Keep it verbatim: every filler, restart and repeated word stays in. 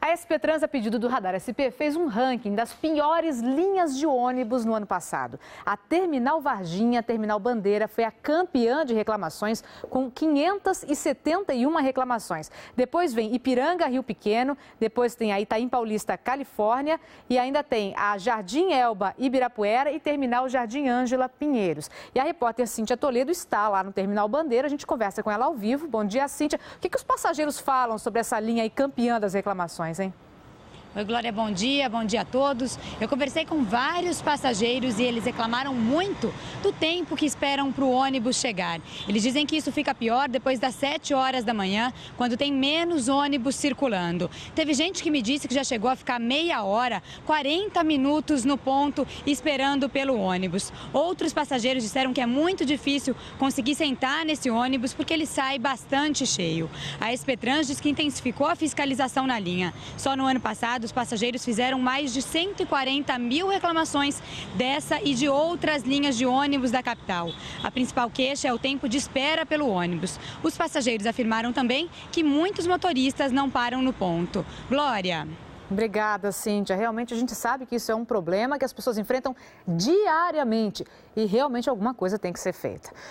A S P Trans, a pedido do Radar S P, fez um ranking das piores linhas de ônibus no ano passado. A Terminal Varginha, Terminal Bandeira, foi a campeã de reclamações, com quinhentas e setenta e uma reclamações. Depois vem Ipiranga, Rio Pequeno, depois tem a Itaim Paulista, Califórnia, e ainda tem a Jardim Elba, Ibirapuera e Terminal Jardim Ângela, Pinheiros. E a repórter Cíntia Toledo está lá no Terminal Bandeira, a gente conversa com ela ao vivo. Bom dia, Cíntia. O que, que os passageiros falam sobre essa linha aí campeã das reclamações, hein? Oi, Glória, bom dia, bom dia a todos. Eu conversei com vários passageiros e eles reclamaram muito do tempo que esperam para o ônibus chegar. Eles dizem que isso fica pior depois das sete horas da manhã, quando tem menos ônibus circulando. Teve gente que me disse que já chegou a ficar meia hora, quarenta minutos no ponto, esperando pelo ônibus. Outros passageiros disseram que é muito difícil conseguir sentar nesse ônibus porque ele sai bastante cheio. A S P Trans diz que intensificou a fiscalização na linha. Só no ano passado, os passageiros fizeram mais de cento e quarenta mil reclamações dessa e de outras linhas de ônibus da capital. A principal queixa é o tempo de espera pelo ônibus. Os passageiros afirmaram também que muitos motoristas não param no ponto. Glória. Obrigada, Cíntia. Realmente a gente sabe que isso é um problema que as pessoas enfrentam diariamente e realmente alguma coisa tem que ser feita.